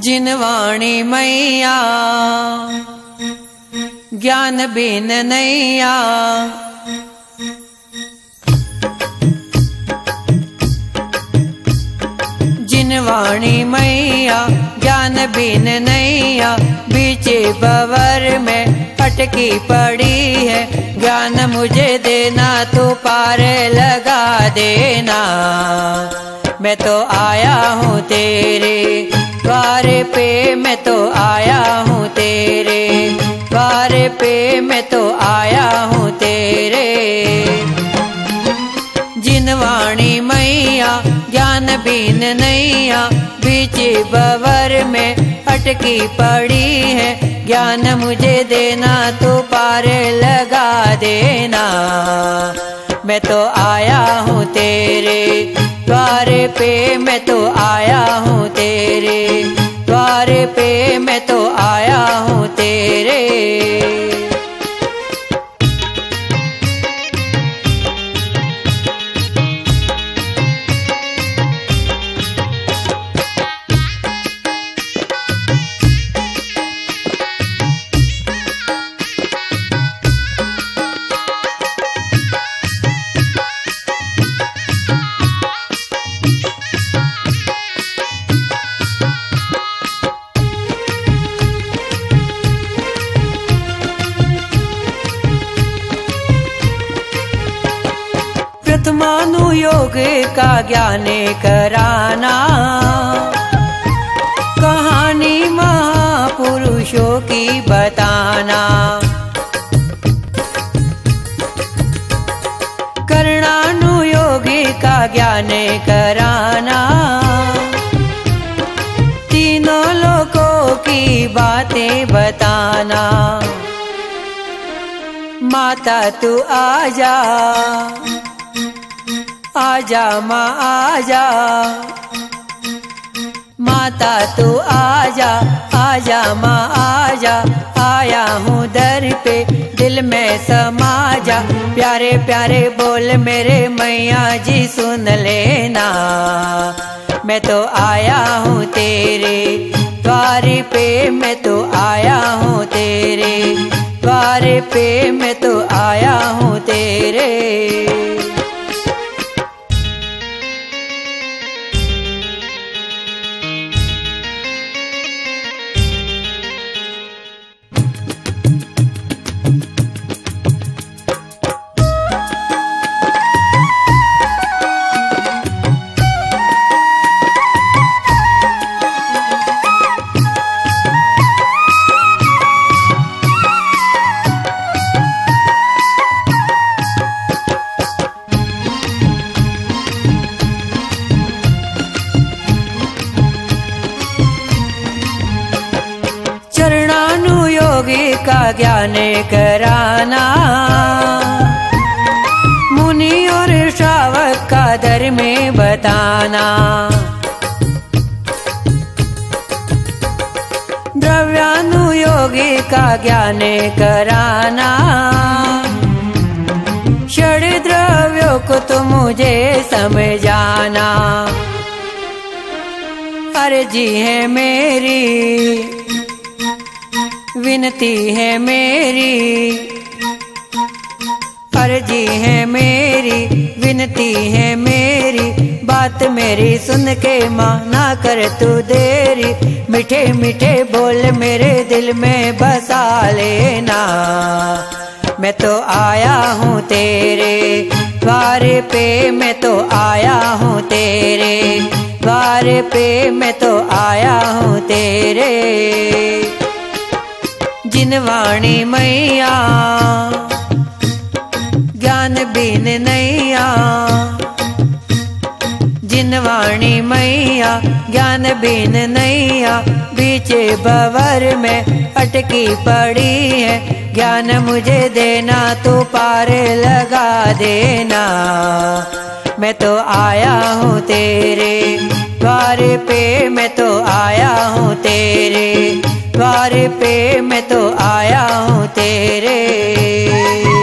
जिनवाणी मैया ज्ञान बिन नैया। जिनवाणी मैया ज्ञान बिन नैया, बीचे बवर में अटकी पड़ी है। ज्ञान मुझे देना तू पार लगा देना। मैं तो आया हूँ तेरे द्वार पे, मैं तो आया हूँ तेरे द्वार पे, मैं तो आया हूँ तेरे। जिनवाणी मैया ज्ञान बिन नैया, बीच बवर में अटकी पड़ी है। ज्ञान मुझे देना तू पार लगा देना। मैं तो आया हूँ तेरे द्वार पे, मैं तो आया हूँ तेरे द्वार पे, मैं तो आया हूँ तेरे। प्रथमानु योग का ज्ञान कराना, कहानी महापुरुषों की बताना। करणानु योग का ज्ञान कराना, तीनों लोकों की बातें बताना। माता तू आजा आजा माँ आजा, माता तू आजा आजा माँ आजा। आया हूँ दर पे दिल में समा जा, प्यारे प्यारे बोल मेरे मैया जी सुन लेना। मैं तो आया हूँ तेरे द्वार पे, मैं तो आया हूँ तेरे द्वार पे, मैं तो आया हूँ तेरे। चरणानु योगी का ज्ञान कराना, मुनि और श्रावक का दर में बताना। द्रव्यानु योगी का ज्ञान कराना, षड द्रव्यों को तो मुझे समझाना। अर्जी है मेरी विनती है मेरी, अर्जी है मेरी विनती है मेरी। बात मेरी सुन के माना कर तू देरी, मीठे मीठे बोल मेरे दिल में बसा लेना। मैं तो आया हूँ तेरे द्वार पे, मैं तो आया हूँ तेरे द्वार पे, मैं तो आया हूँ तेरे। जिनवाणी मैया ज्ञान बिन नैया, जिनवाणी मैया ज्ञान बिन नैया, बीचे बवर में अटकी पड़ी है। ज्ञान मुझे देना तू पार लगा देना। मैं तो आया हूँ तेरे द्वार पे, मैं तो आया हूँ तेरे द्वार पे, मैं तो आया हूँ तेरे।